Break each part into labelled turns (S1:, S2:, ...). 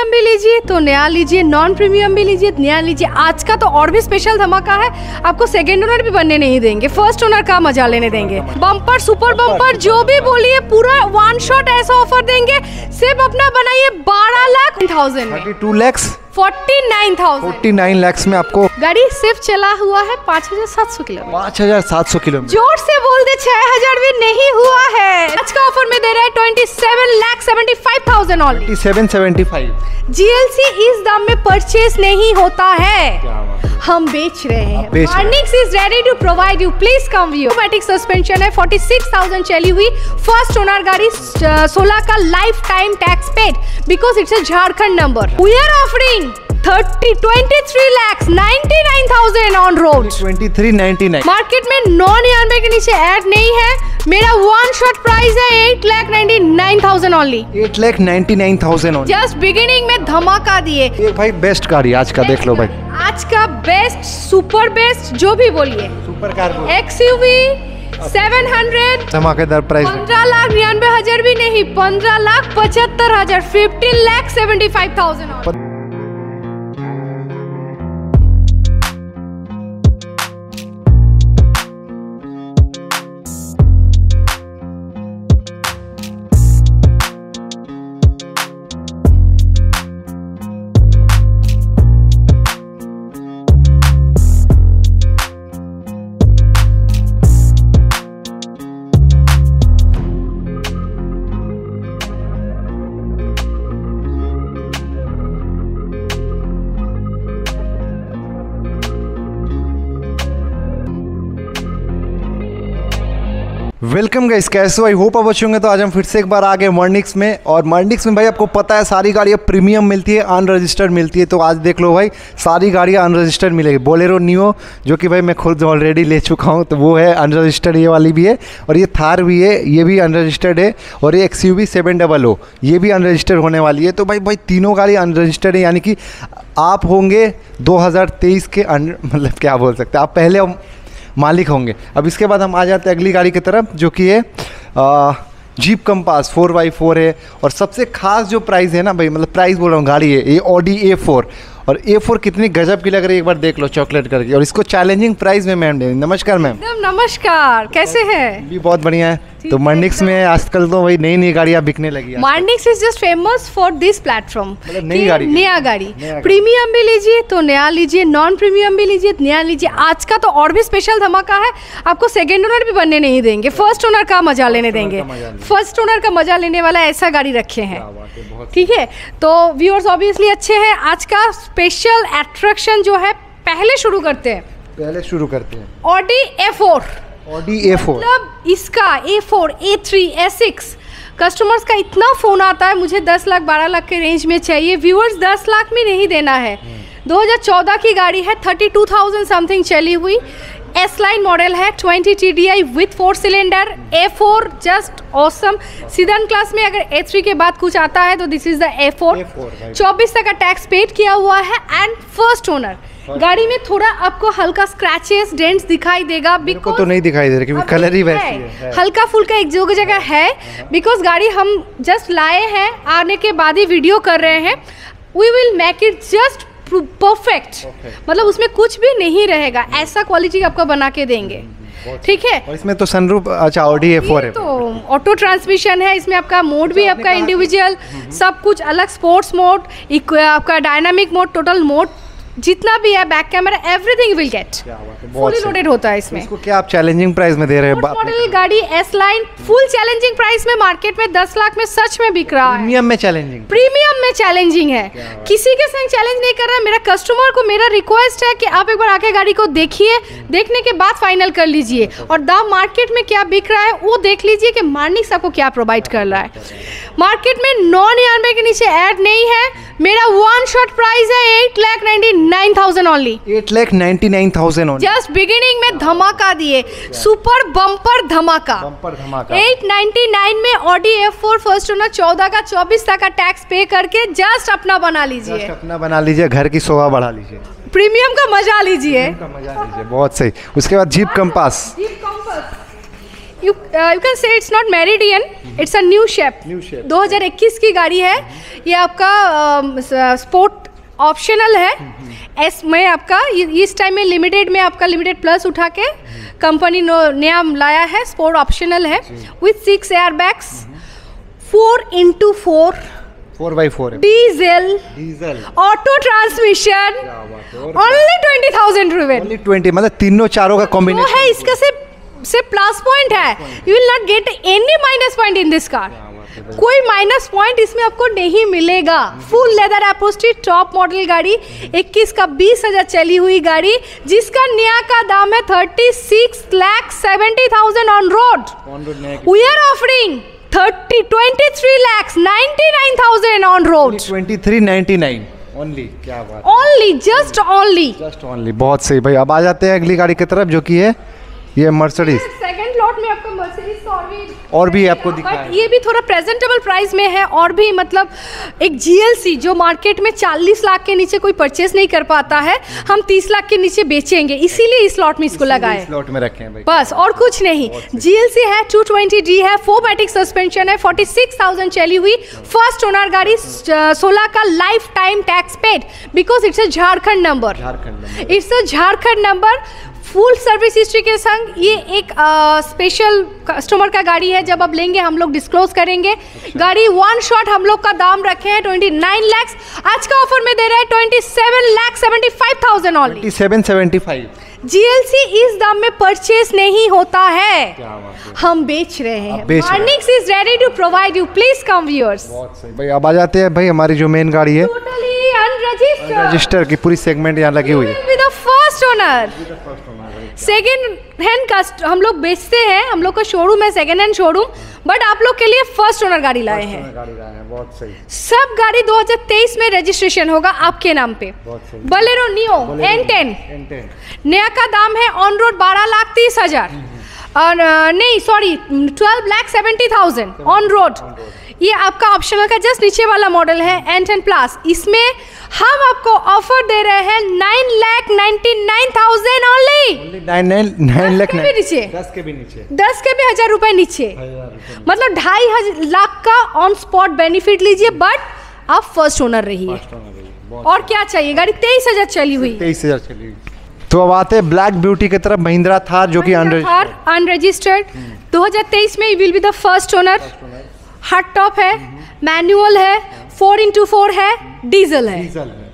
S1: भी लीजिए तो नया लीजिए, नॉन प्रीमियम भी लीजिए नया लीजिए। आज का तो और भी स्पेशल धमाका है, आपको सेकंड ओनर भी बनने नहीं देंगे, फर्स्ट ओनर का मजा लेने देंगे। बम्पर सुपर बम्पर जो भी बोलिए पूरा वन शॉट ऐसा ऑफर देंगे। सिर्फ अपना बनाइए
S2: 49 लाख में आपको
S1: गाड़ी सिर्फ चला हुआ है 5700 किलोमीटर।
S2: 5700 किलोमीटर।
S1: जोर से बोल दे 6000 भी नहीं हुआ है। आज का ऑफर में दे रहा है 27,75,000 ऑनली।
S2: 2775।
S1: GLC इस दाम में परचेज नहीं होता है, हम बेच रहे हैं। Marnix is ready to provide you. Please come view. Automatic suspension है, 46,000 चली हुई, फर्स्ट ओनर गाड़ी, 16 का life time tax paid because it's a Jharkhand number. We are offering 23,99,000 on road.
S2: 23,99।
S1: Market में 999 के नीचे ऐड नहीं है। मेरा वन शॉट प्राइस है 8,99,000 ओनली।
S2: 8,99,000 ओनली।
S1: जस्ट बिगिनिंग में धमाका दिए।
S2: ये भाई बेस्ट गाड़ी आज का, देख लो भाई,
S1: आज का बेस्ट, सुपर बेस्ट जो भी बोलिए,
S2: सुपर कार
S1: XUV 700
S2: धमाकेदार प्राइस।
S1: 15,99,000 भी नहीं, 15,75,000, 15,75,000।
S2: वेलकम गाइस, कैसे हो? आई होप आप अच्छे होंगे। तो आज हम फिर से एक बार आ गए Marnix में, और Marnix में भाई आपको पता है सारी गाड़ियाँ प्रीमियम मिलती है, अनरजिस्टर्ड मिलती है। तो आज देख लो भाई, सारी गाड़ियाँ अनरजिस्टर्ड मिलेगी। बोलेरो नियो जो कि भाई मैं खुद ऑलरेडी ले चुका हूँ, तो वो है अनरजिस्टर्ड, ये वाली भी है, और ये थार भी है, ये भी अनरजिस्टर्ड है, और ये XUV 700 ये भी अनरजिस्टर्ड होने वाली है। तो भाई तीनों गाड़ी अनरजिस्टर्ड है, यानी कि आप होंगे 2023 के मतलब क्या बोल सकते हैं, आप पहले मालिक होंगे। अब इसके बाद हम आ जाते हैं अगली गाड़ी की तरफ, जो कि है जीप कंपास 4x4 है। और सबसे खास जो प्राइस है ना भाई, मतलब प्राइस बोल रहा हूँ, गाड़ी है ये Audi A4, और A4 कितनी गजब की लग रही है एक बार देख लो, चॉकलेट करके। और इसको चैलेंजिंग प्राइस में मैम दे। नमस्कार मैम।
S1: नमस्कार, कैसे हैं?
S2: भी बहुत बढ़िया है। तो Marnix में आजकल तो भाई नई नई गाड़ियाँ बिकने लगी है।
S1: Marnix is just famous for this platform. नया गाड़ी, प्रीमियम भी लीजिए तो नया लीजिए, नॉन प्रीमियम भी लीजिए नया लीजिए। आज का तो और भी स्पेशल धमाका है, आपको सेकंड ओनर भी बनने नहीं देंगे, फर्स्ट ओनर का मजा लेने देंगे। फर्स्ट ओनर का मजा लेने वाला ऐसा गाड़ी रखे हैं, ठीक है। तो व्यूअर्स ऑब्वियसली अच्छे हैं। आज का स्पेशल अट्रैक्शन जो है, पहले शुरू करते हैं Audi A4। मतलब इसका A4, A3, A6 कस्टमर्स का इतना फ़ोन आता है, मुझे 10 लाख 12 लाख के रेंज में चाहिए। व्यूअर्स 10 लाख में नहीं देना है। 2014 की गाड़ी है, 32,000 समथिंग चली हुई, S लाइन मॉडल है, 20 TDI with 4 cylinder. A4 just awesome. Sedan class में अगर A3 के बाद कुछ आता है तो दिस इज द A4। 24 तक का टैक्स पेड किया हुआ है एंड फर्स्ट ओनर। गाड़ी में थोड़ा आपको हल्का स्क्रैचेस डेंट्स दिखाई देगा, बिकॉज
S2: तो नहीं दिखाई दे रहा क्योंकि कलर ही वैसी है।
S1: हल्का फुल्का एक जगह है, बिकॉज गाड़ी हम जस्ट लाए हैं, आने के बाद ही वीडियो कर रहे हैं। We will make it just perfect, मतलब उसमें कुछ भी नहीं रहेगा, ऐसा क्वालिटी आपको बना के देंगे, ठीक है।
S2: और इसमें तो सनरूफ, अच्छा Audi A4 है,
S1: तो ऑटो ट्रांसमिशन है, इसमें आपका मोड भी आपका इंडिविजुअल, सब कुछ अलग, स्पोर्ट्स मोड, आपका डायनामिक मोड, टोटल मोड जितना भी है, back camera, everything will get fully loaded होता है इसमें।
S2: इसको क्या आप चैलेंजिंग प्राइस में दे रहे हैं?
S1: मॉडल गाड़ी S line full challenging price में मार्केट में 10 लाख में सच में बिक रहा है।
S2: प्रीमियम में चैलेंजिंग
S1: है, किसी के संग चैलेंज नहीं कर रहा है। मेरा कस्टमर को मेरा रिक्वेस्ट है कि आप एक बार आके गाड़ी को देखिए, देखने के बाद फाइनल कर लीजिए, और दाम मार्केट में क्या बिक रहा है वो देख लीजिए कि Marnix आपको क्या प्रोवाइड कर रहा है। मार्केट में 999 के नीचे ऐड नहीं है। मेरा वन शॉट प्राइस है 8,99,000 ओनली।
S2: 8,99,000 ओनली।
S1: जस्ट बिगिनिंग में धमाका दिए, सुपर बम्पर धमाका। 899 में Audi A4 फर्स्ट ओनर, 14 का 24 तक का टैक्स पे करके जस्ट अपना बना लीजिए,
S2: घर की शोभा बढ़ा लीजिए,
S1: प्रीमियम का मजा लीजिए।
S2: बहुत सही। उसके बाद Jeep Compass
S1: you can say it's not Meridian, it's a new shape. 2021 की गाड़ी है ये, आपका स्पोर्ट ऑप्शनल है। एस में आपका इस टाइम में लिमिटेड में आपका लिमिटेड प्लस उठा के कंपनी नया लाया है, स्पोर्ट ऑप्शनल है with 6 air bags, 4x4
S2: 4x4
S1: diesel auto transmission, only 20,000 रुपए।
S2: ओनली 20, मतलब तीनों चारों का कॉम्बिनेशन
S1: है, इसका से प्लस पॉइंट है। You will not get any minus point in this car. कोई माइनस पॉइंट इसमें आपको नहीं मिलेगा। Full leather upholstery top model गाड़ी, 21 का 20,000 चली हुई गाड़ी, जिसका नया का दाम है 36,70,000 on road. We are offering 23,99,000 on road.
S2: 23,99 only. क्या बात,
S1: ओनली, जस्ट ओनली।
S2: बहुत सही भाई। अब आ जाते हैं अगली गाड़ी की तरफ, जो कि है ये मर्सिडीज।
S1: सेकंड लॉट में आपको मर्सिडीज
S2: और भी आपको दिखा है,
S1: ये भी थोड़ा प्रेजेंटेबल प्राइस में है। और भी मतलब एक GLC जो मार्केट में 40 लाख के नीचे कोई परचेस नहीं कर पाता है, हम 30 लाख के नीचे बेचेंगे, इसीलिए इस लॉट में इसको लगाए,
S2: लॉट में रखे हैं भाई,
S1: बस और कुछ नहीं। GLC है, 220D है, 4मैटिक सस्पेंशन है, 46,000 चली हुई, फर्स्ट ओनर गाड़ी, 16 का life time tax paid because it's a Jharkhand number, it's a Jharkhand number. Full service history के संग ये एक स्पेशल कस्टमर का गाड़ी है, जब आप लेंगे हम लोग डिस्क्लोज करेंगे। गाड़ी वन शॉट हम लोग का दाम रखे हैं 29 लाख, आज का ऑफर में दे रहे हैं 27,75,000 ओनली।
S2: 2775।
S1: GLC इस दाम में परचेस नहीं होता है, हम बेच रहे हैं। Marnix is ready to provide you, please come viewers.
S2: बहुत सही भाई। अब आ जाते हैं भाई हमारी जो मेन गाड़ी है,
S1: टोटली अनरजिस्टर्ड
S2: की पूरी सेगमेंट यहाँ लगी हुई है।
S1: फर्स्ट ओनर, सेकेंड हैंड हम लोग बेचते हैं, हम लोग का शोरूम है सेकेंड हैंड शोरूम, बट आप लोग के लिए फर्स्ट ओनर गाड़ी लाए हैं।
S2: बहुत सही।
S1: सब गाड़ी 2023 में रजिस्ट्रेशन होगा आपके नाम पे। बोलेरो नियो N10 नया का दाम है ऑन रोड 12,30,000 और नहीं सॉरी 12,70,000 ऑन रोड। ये आपका ऑप्शनल का जस्ट नीचे वाला मॉडल है N10 प्लस। इसमें हम आपको ऑफर दे रहे हैं 9,99,000 ओनली। 9 लाख भी नीचे, 10 के भी 1,000 रुपए नीचे, मतलब 2.5 लाख का ऑन स्पॉट बेनिफिट लीजिए, बट आप फर्स्ट ओनर रहिए। और क्या चाहिए, गाड़ी 23,000 चली हुई।
S2: 23,000 चली हुई। तो अब आते हैं ब्लैक ब्यूटी की तरफ, महिंद्रा थार जो कि
S1: अनरजिस्टर्ड 2023 में will be the first owner. Hard top है, मैनुअल है, 4x4 है, डीजल है।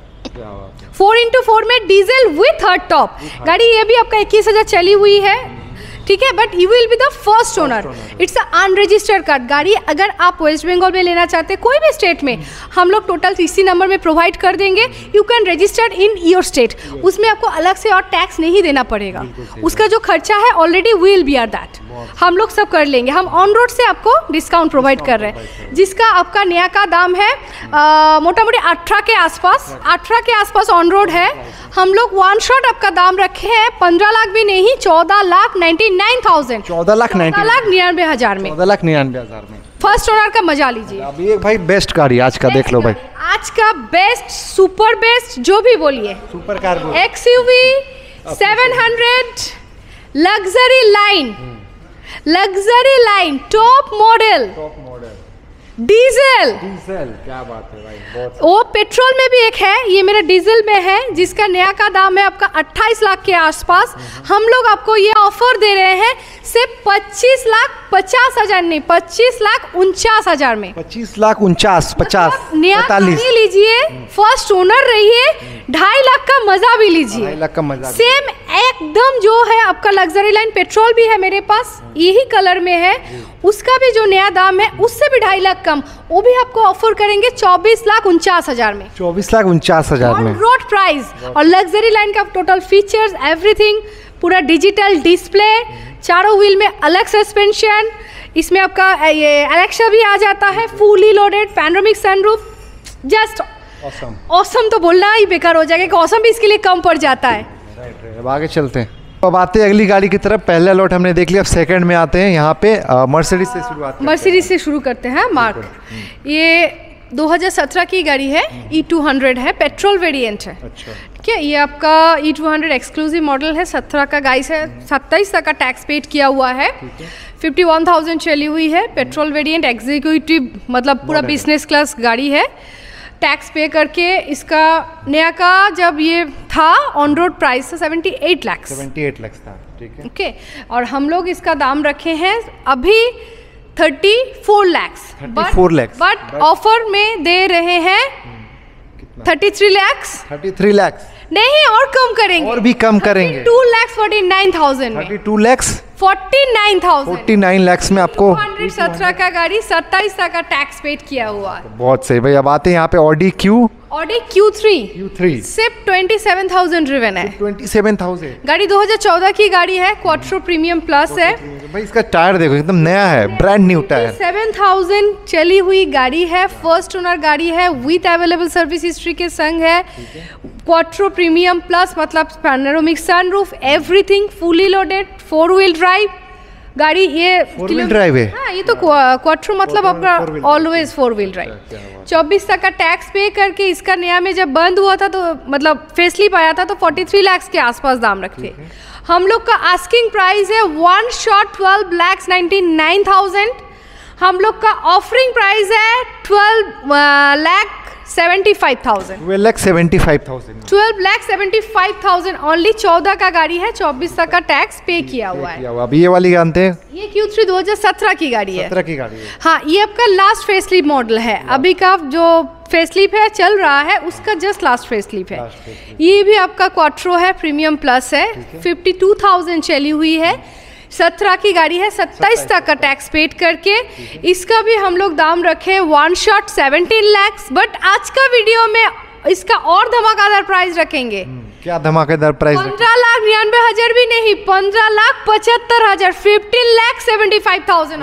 S1: 4x4 में डीजल विथ हार्ड टॉप गाड़ी, ये भी आपका 21,000 चली हुई है, ठीक है, but you will be the first owner. It's a unregistered car गाड़ी। अगर आप वेस्ट बंगाल में लेना चाहते हैं, कोई भी स्टेट में, हम लोग टोटल CC नंबर में प्रोवाइड कर देंगे। You can register in your state, उसमें आपको अलग से और टैक्स नहीं देना पड़ेगा। उसका जो खर्चा है already will be are that, हम लोग सब कर लेंगे। हम ऑन रोड से आपको डिस्काउंट प्रोवाइड कर रहे हैं, जिसका आपका नया का दाम है मोटा मोटी 18 के आसपास, 18 के आसपास ऑन रोड है। हम लोग वन शॉट आपका दाम रखे हैं 15 लाख भी नहीं, 14,99,000, 14,99,000 में,
S2: 14,99,000 में
S1: फर्स्ट ओनर का मजा लीजिए।
S2: अभी एक भाई बेस्ट गाड़ी आज का देख लो भाई,
S1: आज का बेस्ट, सुपर बेस्ट, जो भी बोलिए,
S2: super car
S1: XUV 700 luxury line top model diesel. क्या बात है भाई, बहुत। वो पेट्रोल में भी एक है, ये मेरा डीजल में है, जिसका नया का दाम है आपका 28 लाख के आसपास। हम लोग आपको ये ऑफर दे रहे हैं सिर्फ 25,50,000 नहीं, 25,49,000 में।
S2: 25,49,50
S1: नया गाड़ी लीजिए, फर्स्ट ओनर रहिए, 2.5 लाख का मजा भी लीजिए। 2.5 लाख का मजा सेम एकदम जो है आपका लग्जरी लाइन पेट्रोल भी है मेरे पास, यही कलर में है, उसका भी जो नया दाम है उससे भी 2.5 लाख कम, वो भी आपको ऑफर करेंगे 24,49,000 में।
S2: 24,49,000 में
S1: रोड प्राइस। और लग्जरी लाइन का टोटल फीचर्स एवरीथिंग, पूरा डिजिटल डिस्प्ले, चारों व्हील में अलग सस्पेंशन, इसमें आपका ये एलेक्सा भी आ जाता है, fully loaded panoramic sunroof, just awesome तो बोलना ही बेकार हो जाएगा कि ऑसम भी इसके लिए कम पड़ जाता है।
S2: अब आगे चलते हैं, अब आते हैं अगली गाड़ी की तरफ। पहला लॉट हमने देख लिया, अब सेकंड में आते हैं। यहाँ पे मर्सिडीज से शुरुआत,
S1: मर्सिडीज से शुरू करते हैं। मार्क, ये 2017 की गाड़ी है, E200 है, पेट्रोल वेरिएंट है।
S2: अच्छा,
S1: ठीक है, ये आपका E200 एक्सक्लूसिव मॉडल है, 17 का गाइस है, 27 तक का टैक्स पेड किया हुआ है, 51,000 चली हुई है, पेट्रोल वेरिएंट एग्जीक्यूटिव मतलब पूरा बिजनेस क्लास गाड़ी है। टैक्स पे करके इसका नया का जब ये था ऑन रोड प्राइस था 78 लाख।
S2: 78 लाख था, ठीक है।
S1: ओके, और हम लोग इसका दाम रखे हैं अभी 34 लाख,
S2: 34 lakhs,
S1: बट ऑफर में दे रहे हैं 33 लाख।
S2: 33 लाख
S1: नहीं, और कम करेंगे,
S2: और भी कम करेंगे।
S1: 2,49,000 में
S2: 32 लाख
S1: 49,000
S2: 49 लाख में आपको
S1: 217 का गाड़ी 27 तक का टैक्स पेड किया हुआ है।
S2: बहुत सही भाई। अब आते हैं यहाँ पे ऑडी Q3
S1: सिर्फ 27,000 ड्रिवन है।
S2: 27,000
S1: गाड़ी 2014 की गाड़ी है, क्वाट्रो प्रीमियम प्लस है।
S2: भाई इसका टायर देखो एकदम नया है, ब्रांड न्यू टायर।
S1: 7,000 चली हुई गाड़ी है, फर्स्ट ओनर गाड़ी है, विथ अवेलेबल सर्विस हिस्ट्री के संग है। क्वाट्रो प्रीमियम प्लस मतलब panoramic sunroof, everything fully loaded, 4 wheel drive गाड़ी। ये
S2: 4 व्हील ड्राइव है।
S1: हाँ, ये तो क्वाट्रो मतलब आपका ऑलवेज 4 व्हील ड्राइव। 24 तक का टैक्स पे करके इसका नया में जब बंद हुआ था तो मतलब फेसलिप आया था तो 43 लाख के आसपास दाम रखते। हम लोग का आस्किंग प्राइस है 1 शॉट 12,99,000। हम लोग का ऑफरिंग प्राइस है 12,75,000। 12,75,000 ओनली। 14 का गाड़ी है, 24 तक का टैक्स पे किया हुआ है।
S2: अभी ये वाली जानते हैं,
S1: ये Q3 2017 की गाड़ी है।
S2: 17 की गाड़ी है।
S1: हाँ, ये आपका लास्ट फेसलिप मॉडल है। अभी का जो फेसलिप है चल रहा है उसका जस्ट लास्ट फेसलिप है। ये भी आपका क्वाट्रो है, प्रीमियम प्लस है, 52,000 चली हुई है, 17 की गाड़ी है, 27 तक का टैक्स पेड करके इसका भी हम लोग दाम रखे 1 शॉट 17 लाख। बट आज का वीडियो में इसका और धमाकेदार प्राइस रखेंगे।
S2: क्या धमाकेदार प्राइस?
S1: 15,99,000 भी नहीं, 15,75,000, 15,75,000।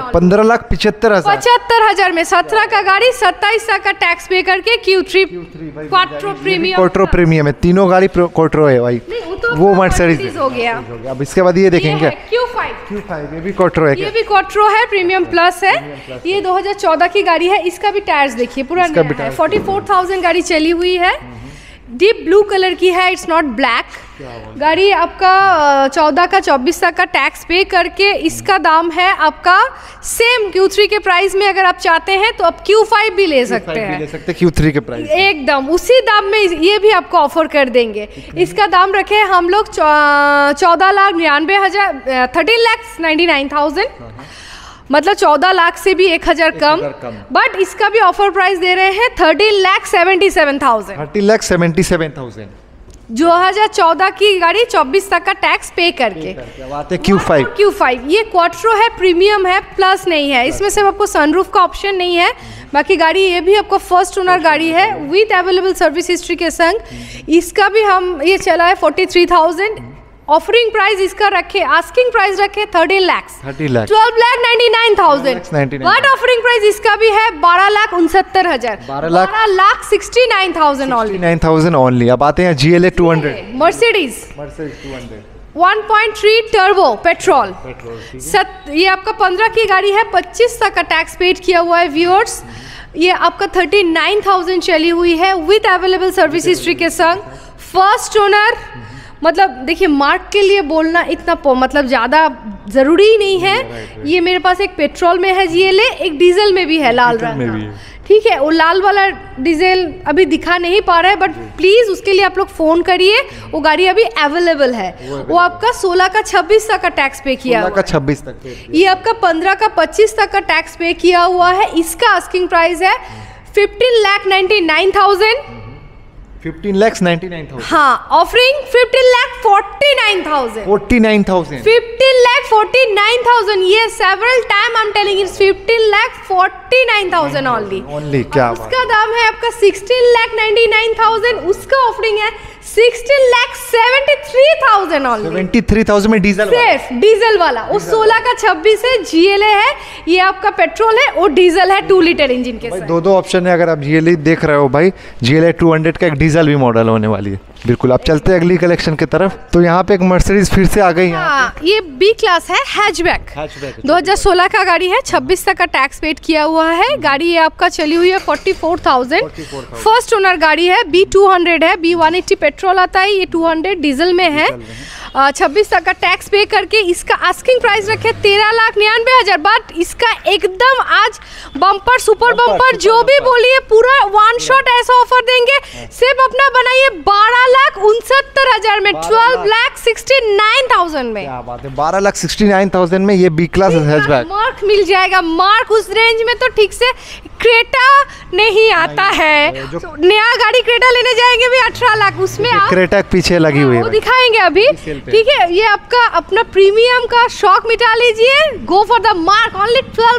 S2: 15,75,000
S1: में 17 का गाड़ी, 27 तक का टैक्स पे करके Q3 क्वाट्रो
S2: प्रीमियम है। तीनों गाड़ी क्वाट्रो है भाई, वो मर्सिडीज
S1: हो गया।
S2: अब इसके बाद ये देखेंगे
S1: Q5
S2: ये भी क्वाट्रो है।
S1: ये भी क्वाट्रो है, प्रीमियम प्लस है। ये 2014 की गाड़ी है, इसका भी टायर्स देखिए पूरा नया है। 44,000 गाड़ी चली हुई है, डीप ब्लू कलर की है, इट्स नॉट ब्लैक। गाड़ी आपका 14 का 24 तक का टैक्स पे करके इसका दाम है आपका सेम Q3 के प्राइस में। अगर आप चाहते हैं तो आप Q5 भी ले सकते हैं,
S2: Q3 के प्राइस
S1: एकदम उसी दाम में ये भी आपको ऑफर कर देंगे। इसका दाम रखे हम लोग 14,99,000, 13,99,000, मतलब 14 लाख से भी 1,000 कम। बट इसका भी ऑफर प्राइस दे रहे हैं 13,77,000।
S2: 13,77,000
S1: 2014 की गाड़ी 24 तक का टैक्स पे करके। Q5 ये क्वाट्रो है, प्रीमियम है, प्लस नहीं है, इसमें सिर्फ आपको सनरूफ का ऑप्शन नहीं है। बाकी गाड़ी ये भी आपको फर्स्ट ओनर गाड़ी है, विथ अवेलेबल सर्विस हिस्ट्री के संग। इसका भी हम ये चला है 43,000। ऑफरिंग प्राइस इसका रखे, आस्किंग प्राइस रखे 30 लाख, 12,99,000। बट ऑफरिंग प्राइस इसका भी है 12,69,000, 12,69,000
S2: ओनली। अब आते हैं GLA 200
S1: मर्सिडीज 1.3 टर्बो पेट्रोल। ये आपका 15 की गाड़ी है, 25 तक का टैक्स पेड किया हुआ है व्यूअर्स। ये आपका 39,000 चली हुई है, विथ अवेलेबल सर्विस हिस्ट्री के संग, फर्स्ट ओनर। मतलब देखिए, मार्क के लिए बोलना इतना मतलब ज़्यादा ज़रूरी ही नहीं है। ये मेरे पास एक पेट्रोल में है GLA, एक डीजल में भी है, लाल रंग, ठीक है। वो लाल वाला डीजल अभी दिखा नहीं पा रहा है, बट प्लीज़ उसके लिए आप लोग फ़ोन करिए, वो गाड़ी अभी अवेलेबल है। वो आपका 16 का 26 तक का टैक्स पे किया हुआ है।
S2: 26 तक। ये
S1: आपका 15 का 25 तक का टैक्स पे किया हुआ है। इसका आस्किंग प्राइस है 15,99,000।
S2: 15,99,000।
S1: हाँ, ऑफरिंग 15,49,000। 15,49,000। ये several time I am telling it's 15,49,000 only.
S2: क्या
S1: उसका दाम है आपका 16,99,000। उसका ऑफरिंग है 16,73,000। 73,000 ऑनली।
S2: 73,000 में डीजल,
S1: सिर्फ डीजल वाला। वो 16 का 26 है, GLA है, ये आपका पेट्रोल है और डीजल है 2 लीटर इंजन के साथ।
S2: दो ऑप्शन है। अगर आप GLA देख रहे हो भाई, GLA 200 का एक डीजल भी मॉडल होने वाली है। बिल्कुल। आप चलते हैं अगली कलेक्शन की तरफ। तो यहाँ पे एक मर्सिडीज फिर से आ गई है।
S1: हाँ, ये B क्लास है, हैचबैक। 2016 का गाड़ी है, 26 तक का टैक्स पेड किया हुआ है। गाड़ी ये आपका चली हुई है 44,000। फर्स्ट ओनर गाड़ी है, B200 है, B180 पेट्रोल आता है, ये 200 डीजल में है। 26 तक का टैक्स पे करके इसका आस्किंग प्राइस रखे 13,99,000। बट इसका एकदम आज बम्पर सुपर बम्पर जो भी बोलिए पूरा वन शॉट ऐसा ऑफर देंगे। सिर्फ अपना बनाइए 12,69,000 में, 12,69,000 में।
S2: क्या बात है, 12,69,000 में ये B क्लास हैचबैक।
S1: मार्क मिल जाएगा। मार्क उस रेंज में तो ठीक से क्रेटा नहीं आता है। नया गाड़ी क्रेटा लेने जाएंगे भी 18 लाख, उसमें
S2: क्रेटा पीछे लगी हुई है,
S1: वो दिखाएंगे अभी। ठीक है, ये आपका अपना प्रीमियम का शौक मिटा लीजिए। Go for the mark, only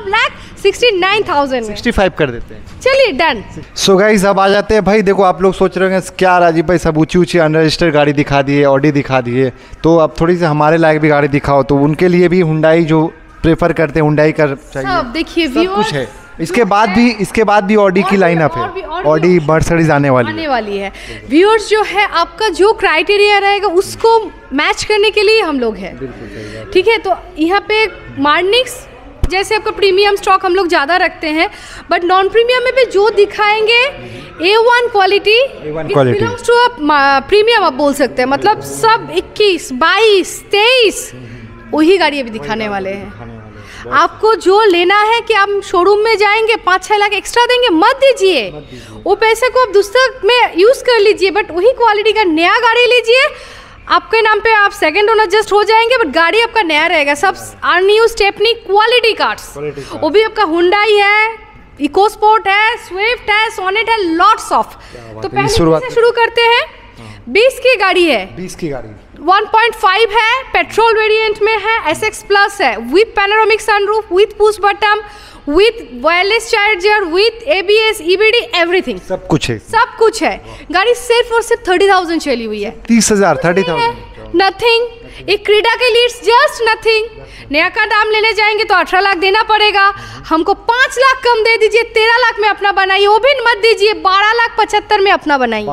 S1: 12,69,000 में
S2: 65 कर देते हैं।
S1: चलिए डन।
S2: सो गाइस अब आ जाते हैं भाई। देखो आप लोग सोच रहे होंगे क्या राजीव भाई सब ऊंची ऊंची अनरजिस्टर्ड गाड़ी दिखा दिए, ऑडी दिखा दिए, तो अब थोड़ी सी हमारे लायक भी गाड़ी दिखाओ। तो उनके लिए भी हुंडई जो प्रेफर करते हैं, हुंडई कर चाहिए।
S1: सब देखिए,
S2: सब कुछ है। इसके बाद भी ऑडी की लाइनअप है, ऑडी मर्सिडीज आने वाली है।
S1: व्यूअर्स जो है आपका जो क्राइटेरिया रहेगा उसको मैच करने के लिए हम लोग हैं। ठीक है, तो यहाँ पे मार्निक्स जैसे आपका प्रीमियम स्टॉक हम लोग ज़्यादा रखते हैं, बट नॉन प्रीमियम में भी जो दिखाएंगे A1 quality belongs to premium आप बोल सकते हैं। मतलब सब 21, 22, 23 वही गाड़ी अभी दिखाने वाले हैं। आपको जो लेना है कि आप शोरूम में जाएंगे 5-6 लाख एक्स्ट्रा देंगे, मत दीजिए। वो पैसे को आप दूसरे में यूज़ कर लीजिए, बट वही क्वालिटी का नया गाड़ी लीजिए। आपके नाम पे आप सेकंड ओनर जस्ट हो जाएंगे, बट गाड़ी आपका नया रहेगा। सब न्यू स्टेपनी क्वालिटी कार्स, वो भी आपका हुंडई है, इको स्पोर्ट है, स्विफ्ट है, सोनेट है, लॉट्स ऑफ। तो पहले से शुरू करते हैं। 20 की गाड़ी है,
S2: 20 की गाड़ी
S1: 1.5 है, पेट्रोल वेरिएंट में है, SX प्लस है, with panoramic sunroof, with push button, with wireless charger, with ABS, EBD, everything.
S2: सब कुछ है।
S1: गाड़ी सिर्फ और सिर्फ 30,000 चली हुई है।
S2: 30,000, 30,000
S1: नथिंग। एक क्रीडा के लिए जस्ट नथिंग। नया का दाम लेने जाएंगे तो 18 लाख देना पड़ेगा। हमको 5 लाख कम दे दीजिए, 13 लाख में अपना बनाइए। वो भी मत दीजिए, 12,75,000 में अपना बनाइए।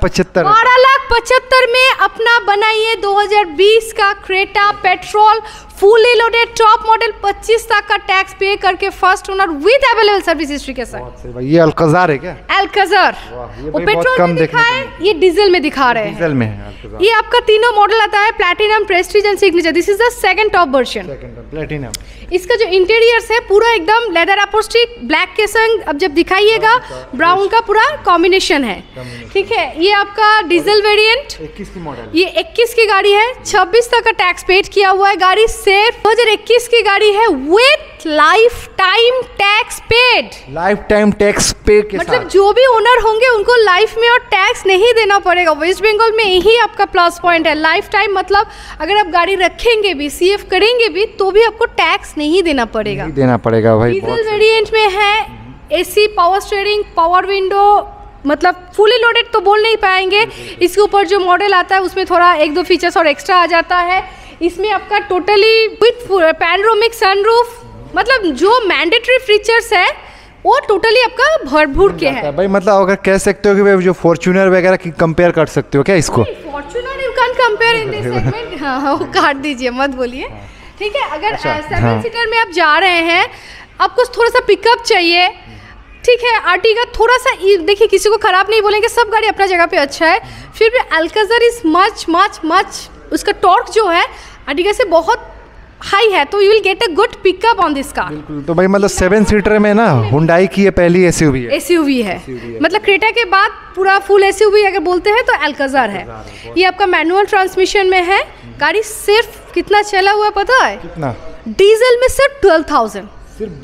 S2: 12,75,000
S1: में अपना बनाइए। 2020 का Creta petrol fully loaded top model, 25 तक का टैक्स पे करके first owner with available service history के साथ।
S2: ये अल्काज़ार है क्या?
S1: अल्काज़ार। वो पेट्रोल में दिखाए, ये डीजल में दिखा रहे हैं।
S2: डीजल में है।
S1: ये आपका तीनों मॉडल आता है, platinum, prestige and signature. This is the second top version,
S2: platinum.
S1: इसका जो इंटीरियर्स है पूरा एकदम लेदर अपहोल्स्ट्री, ब्लैक के संग अब जब दिखाइएगा ब्राउन का पूरा कॉम्बिनेशन है। ठीक है, ये आपका डीजल वेरिएंट
S2: 21 की मॉडल,
S1: ये 21 की गाड़ी है। 26 तक का टैक्स पेड किया हुआ है। गाड़ी सिर्फ 2021 की गाड़ी है with life time tax paid.
S2: Life time tax pay के
S1: मतलब जो भी ओनर होंगे उनको लाइफ में और टैक्स नहीं देना पड़ेगा। वेस्ट बंगाल में यही आपका प्लस पॉइंट है। लाइफ टाइम मतलब अगर आप गाड़ी रखेंगे भी, CF करेंगे भी, तो भी आपको टैक्स नहीं देना पड़ेगा।
S2: भाई।
S1: डीजल वेरिएंट में है, AC, power steering, power window, मतलब फुली लोडेड तो बोल नहीं पाएंगे। इसके ऊपर जो मॉडल आता है उसमें थोड़ा 1-2 फीचर्स और एक्स्ट्रा आ जाता है। इसमें आपका टोटली विथ पैनोरामिक सनरूफ, मतलब जो मैंडेटरी फीचर्स है वो टोटली आपका भरपूर के है
S2: भाई। मतलब अगर कह सकते हो कि भाई जो फॉर्च्यूनर वगैरह की कंपेयर कर सकते हो क्या इसको?
S1: Fortuner you can compare in this segment. हाँ, वो काट दीजिए, मत बोलिए। ठीक है, अगर 7 सीटर में आप जा रहे हैं, आपको थोड़ा सा पिकअप चाहिए, ठीक है, आर्टिगा थोड़ा सा, देखिए किसी को खराब नहीं बोलेंगे, सब गाड़ी अपना जगह पे अच्छा है, फिर भी Alcazar is much much much, उसका टॉर्क जो है आर्टिगा से बहुत हाई है, तो you will get a good pickup on this car.
S2: बिल्कुल। तो भाई मतलब 7 सीटर में ना हुंडई की ये पहली SUV है।
S1: मतलब क्रेटा के बाद पूरा फुल SUV अगर बोलते हैं तो अल्काज़ार है। ये आपका मैनुअल ट्रांसमिशन में है। गाड़ी सिर्फ कितना चला हुआ है पता है? कितना? डीजल में सिर्फ 12,000,
S2: सिर्फ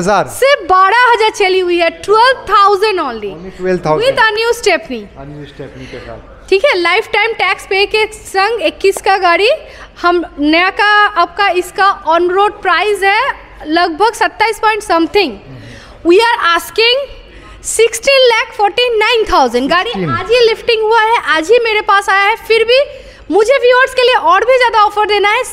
S2: 12,000
S1: चली हुई है। 12,000 only,
S2: 12,000
S1: with a new stepney
S2: के साथ।
S1: ठीक है, लाइफ टाइम टैक्स पे के संग 21 का गाड़ी। हम नया का आपका इसका ऑन रोड प्राइस है लगभग 27 point something. We are asking 16,49,000। गाड़ी आज ही लिफ्टिंग हुआ है, आज ही मेरे पास आया है, फिर भी मुझे व्यूअर्स के लिए और भी ज़्यादा ऑफर देना है,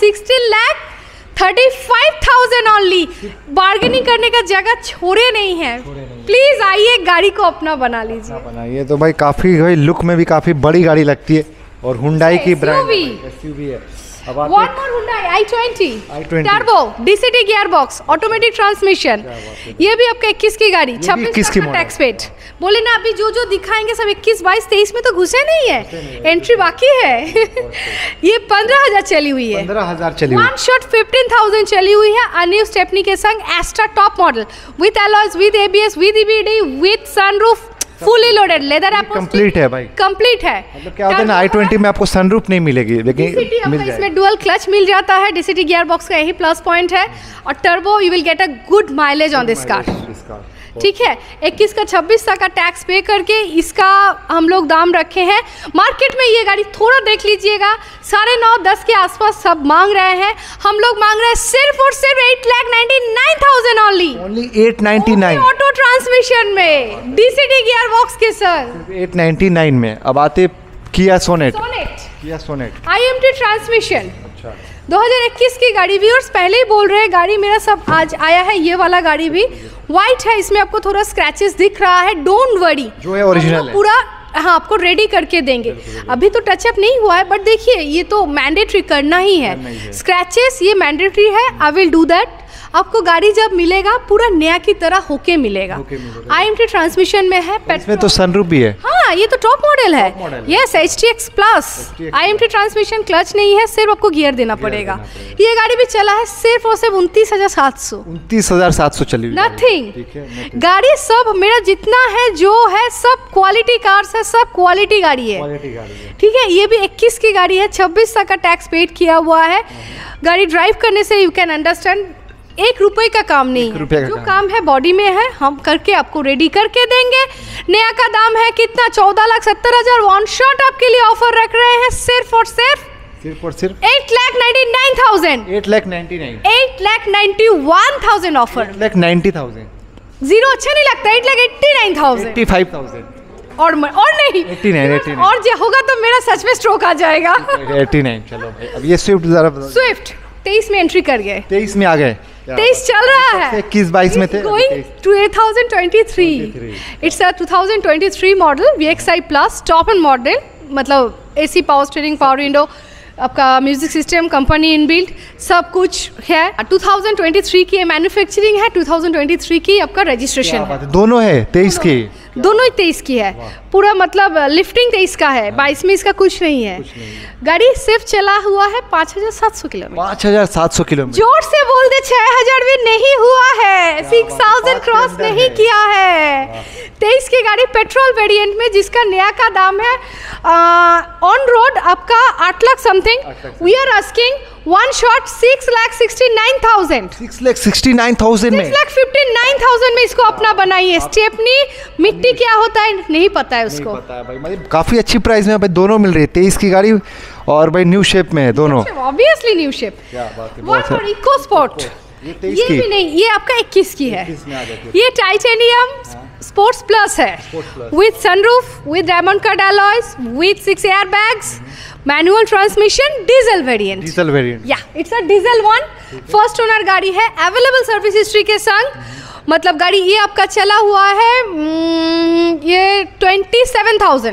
S1: 16,35,000 ओनली। बार्गेनिंग करने का जगह छोड़े नहीं है, प्लीज़ आइए, गाड़ी को अपना बना लीजिए।
S2: बनाइए तो भाई काफ़ी भाई लुक में भी काफ़ी बड़ी गाड़ी लगती है और हुंडई की ब्रांड SUV है। अब
S1: One more Hyundai i20 turbo DCT gear box automatic transmission, ये भी आपका 21 की गाड़ी, 26 का टैक्स पेड। बोले ना अभी जो जो दिखाएंगे सब 21, 22, 23 में तो घुसे नहीं है, एंट्री बाकी है। ये 15,000 चली हुई है,
S2: 15,000 चली हुई,
S1: 1 शॉट 15,000 चली हुई है। अन्यू स्टेपनी के संग Astra top model with alloys, with ABS, with EBD, with sunroof, fully loaded leather
S2: complete है भाई,
S1: कंप्लीट है।
S2: मतलब क्या होता है ना, i20 में आपको सनरूफ नहीं मिलेगी, लेकिन मिल जाएगी।
S1: इसमें डुअल क्लच मिल जाता है, DCT गियर बॉक्स का यही प्लस पॉइंट है, और turbo you will get a good mileage on this car. ठीक है, 21 का 26 का टैक्स पे करके इसका हम लोग दाम रखे हैं। मार्केट में ये गाड़ी थोड़ा देख लीजिएगा, 9.5-10 के आसपास सब मांग रहे हैं, हम लोग मांग रहे हैं सिर्फ और सिर्फ 8,99,000 ओनली
S2: 899
S1: ऑटो ट्रांसमिशन में DCT गियर बॉक्स के साथ
S2: 899 में। अब आते किया सोनेट IMT ट्रांसमिशन,
S1: 2021 की गाड़ी। व्यूअर्स पहले ही बोल रहे हैं, गाड़ी मेरा सब आज आया है, ये वाला गाड़ी भी वाइट है, इसमें आपको थोड़ा स्क्रैचेस दिख रहा है, डोंट वरी,
S2: जो है ओरिजिनल है
S1: पूरा। हाँ, आपको रेडी करके देंगे, अभी तो टचअप नहीं हुआ है, बट देखिए ये तो मैंडेटरी करना ही है, स्क्रैचेस ये मैंडेटरी है, आई विल डू दैट। आपको गाड़ी जब मिलेगा पूरा नया की तरह होके मिलेगा। IMT ट्रांसमिशन में है,
S2: इसमें तो सनरूफ भी है।
S1: हाँ, ये तो टॉप मॉडल है, yes HTX plus. IMT transmission, clutch नहीं है, सिर्फ आपको गियर देना पड़ेगा। ये गाड़ी भी चला है सिर्फ और सिर्फ
S2: 29,700 चली,
S1: नथिंग। गाड़ी सब मेरा जितना है जो है सब क्वालिटी कार्स है, सब क्वालिटी गाड़ी है, ठीक है। ये भी 21 की गाड़ी है, 26 का टैक्स पेड किया हुआ है। गाड़ी ड्राइव करने से यू कैन अंडरस्टैंड 1 रुपए का काम नहीं है, जो काम है बॉडी में है, हम करके आपको रेडी करके देंगे। नया का दाम है कितना, 14,70,000 वन शॉट आपके लिए ऑफर रख रहे हैं, सिर्फ और सिर्फ 8,99,000 8,91,000 ऑफर,
S2: 8,90,000
S1: जीरो अच्छा नहीं लगता, 8,89,000
S2: 85,000
S1: और नहीं
S2: 89
S1: और जो होगा तो मेरा सच में स्ट्रोक आ जाएगा।
S2: 89 चलो भाई। अब ये स्विफ्ट जरा बताओ।
S1: स्विफ्ट 23 में एंट्री कर गए,
S2: 23 में आ गए,
S1: 23 चल रहा है,
S2: 21-22 में थे,
S1: going 2023। It's a 2023 model VXI plus top end model, मतलब AC power steering, power window, आपका म्यूजिक सिस्टम, कंपनी इनबिल्ट सब कुछ है। 2023 की मैन्युफैक्चरिंग है, 2023 की आपका रजिस्ट्रेशन है,
S2: दोनों है 23 की,
S1: दोनों ही 23 की है, पूरा मतलब लिफ्टिंग 23 का है, 22 में इसका कुछ नहीं है। गाड़ी सिर्फ चला हुआ है 5,700 किलोमीटर,
S2: 5,700 किलोमीटर।
S1: जोर से बोल दे, 6,000 भी नहीं हुआ है, 6,000 क्रॉस नहीं किया है। 23 की गाड़ी पेट्रोल वेरिएंट में, जिसका नया का दाम है ऑन रोड आपका 8 lakh something, we are asking one shot 6,69,000
S2: 6,69,000 में,
S1: 6,59,000 में इसको अपना बनाइए। स्टेपनी मिट्टी क्या होता है नहीं पता है उसको,
S2: पता है भाई, मतलब काफी अच्छी प्राइस में भाई दोनों मिल रही है, 23 की गाड़ी और भाई न्यू शेप में है दोनों,
S1: ऑब्वियसली न्यू शेप।
S2: क्या बात है,
S1: इको स्पोर्ट ये भी नहीं, ये आपका 21 की है, ये टाइटेनियम स्पोर्ट्स प्लस है, with sunroof, with diamond cut alloys, with 6 air bags, manual transmission, diesel variant, या it's a diesel one, first owner गाड़ी है, अवेलेबल सर्विस हिस्ट्री के संग। मतलब गाड़ी ये आपका चला हुआ है ये 29,200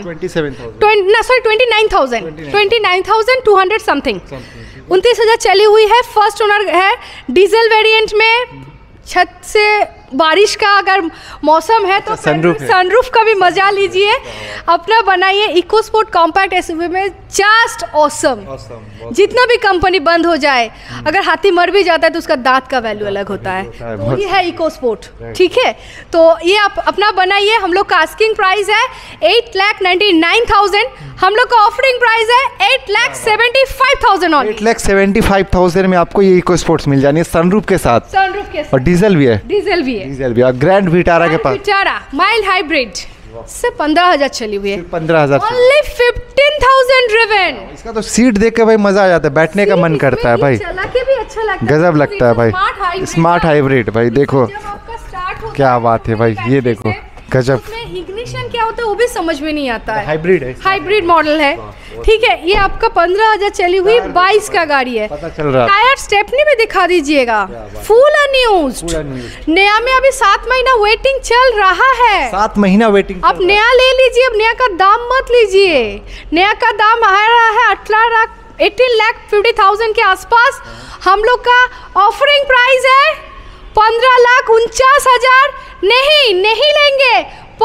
S1: समथिंग, 29,000 चली हुई है, फर्स्ट ओनर है, डीजल वेरिएंट में। छत से बारिश का अगर मौसम है तो सनरूफ का भी मजा लीजिए, अपना बनाइए। इको स्पोर्ट कॉम्पैक्ट एसयूवी में जस्ट ऑसम। जितना भी कंपनी बंद हो जाए, अगर हाथी मर भी जाता है तो उसका दांत का वैल्यू अलग होता है, तो ये है इको स्पोर्ट, ठीक है। तो ये आप अपना बनाइए। हम लोग का आस्किंग प्राइस है 8,99,000, हम लोग का ऑफरिंग प्राइस है 8,75,000 ऑनली।
S2: 8,75,000 में आपको ये इको स्पोर्ट्स मिल जानी है सनरूफ के साथ, और डीजल भी है, डीजल भी है, ग्रैंड विटारा के पास,
S1: विटारा माइल्ड हाइब्रिड से 15,000 चली हुई है,
S2: 15,000
S1: ओनली 15,000 ड्रिवन।
S2: इसका तो सीट देख के भाई मजा आ जाता है, बैठने का मन करता है भाई,
S1: चला के भी अच्छा लगता है,
S2: गजब लगता है भाई, स्मार्ट हाइब्रिड भाई। देखो क्या बात है भाई, ये देखो गजब।
S1: कॉम्बिनेशन क्या होता है वो भी समझ में नहीं आता है।
S2: हाइब्रिड है,
S1: हाइब्रिड मॉडल है। ठीक है, ये आपका 15,000 चली हुई 22 का गाड़ी है।
S2: पता चल रहा।
S1: टायर स्टेपनी में दिखा दीजिएगा, फुल अनयूज्ड। नया में अभी 7 महीना वेटिंग चल रहा है।
S2: 7 महीना वेटिंग।
S1: आप नया ले लीजिए, अब नया का दाम मत लीजिए। नया का दाम आ रहा है 18,50,000 के आसपास। हम लोग का ऑफरिंग प्राइस है 15,49,000। नहीं लेंगे,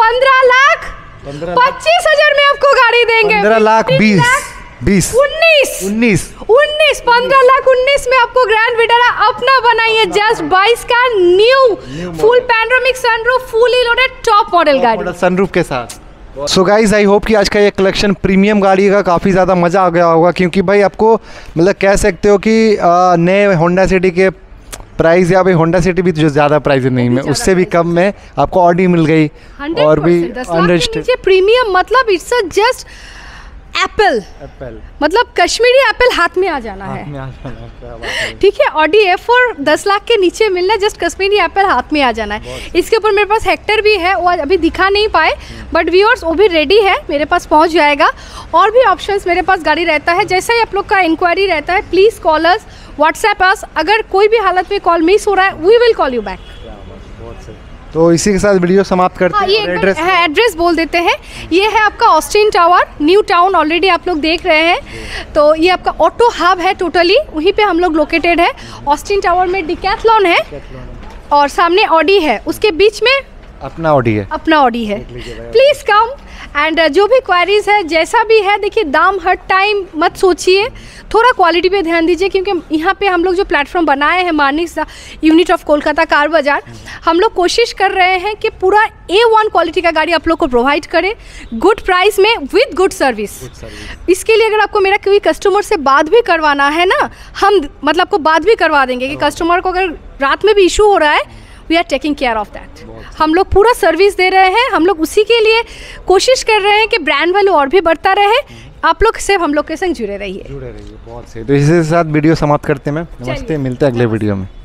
S1: 15,25,000 में आपको गाड़ी देंगे।
S2: 15,20,20 19
S1: 15,19,000 में आपको ग्रैंड विटारा अपना बनाइए। जस्ट 22 का new full panoramic sunroof, fully loaded top model गाड़ी
S2: सनरूफ के साथ। सो गाइज आई होप कि आज का ये कलेक्शन प्रीमियम गाड़ी का काफ़ी ज़्यादा मज़ा आ गया होगा, क्योंकि भाई आपको मतलब कह सकते हो कि नए होंडा सिटी के प्राइस, या भाई होंडा सिटी भी जो ज़्यादा प्राइस नहीं में, उससे भी कम में आपको ऑडी मिल गई। और भी
S1: अनरजिस्टर्ड प्रीमियम, मतलब इट्स जस्ट एप्पल, मतलब कश्मीरी एप्पल हाथ में आ जाना है। ठीक है, ऑडी A4 10 लाख के नीचे मिलना, जस्ट कश्मीरी एप्पल हाथ में आ जाना है। इसके ऊपर मेरे पास हेक्टर भी है, वो अभी दिखा नहीं पाए, बट व्यूअर्स वो भी रेडी है, मेरे पास पहुंच जाएगा। और भी ऑप्शंस मेरे पास गाड़ी रहता है। जैसे ही आप लोग का इंक्वायरी रहता है, please call us, WhatsApp us. अगर कोई भी हालत में कॉल मिस हो रहा है, we will call you back.
S2: तो इसी के साथ वीडियो समाप्त करते हैं।
S1: एड्रेस बोल देते हैं। ये है आपका Austin tower, new town, already आप लोग देख रहे हैं। तो ये आपका ऑटो हब है, टोटली वहीं पे हम लोग लोकेटेड है। ऑस्टिन टावर में डिकैथलॉन है और सामने ऑडी है, उसके बीच में
S2: अपना ऑडी है।
S1: Please come. एंड जो भी क्वारीज है, जैसा भी है, देखिए दाम हर टाइम मत सोचिए, थोड़ा क्वालिटी पे ध्यान दीजिए, क्योंकि यहाँ पे हम लोग जो प्लेटफॉर्म बनाए हैं मार्निक्स unit of Kolkata car bazaar, हम लोग कोशिश कर रहे हैं कि पूरा A1 क्वालिटी का गाड़ी आप लोग को प्रोवाइड करें, गुड प्राइस में विद गुड सर्विस। इसके लिए अगर आपको मेरा कोई कस्टमर से बात भी करवाना है ना, हम मतलब आपको बात भी करवा देंगे कि कस्टमर को अगर रात में भी इशू हो रहा है, we are taking care of that. हम लोग पूरा सर्विस दे रहे हैं, हम लोग उसी के लिए कोशिश कर रहे हैं कि ब्रांड वैल्यू और भी बढ़ता रहे। आप लोग सिर्फ हम लोग के संग जुड़े रहिए।
S2: बहुत सही। तो इसी के साथ वीडियो समाप्त करते हैं। नमस्ते, मिलते हैं अगले वीडियो में।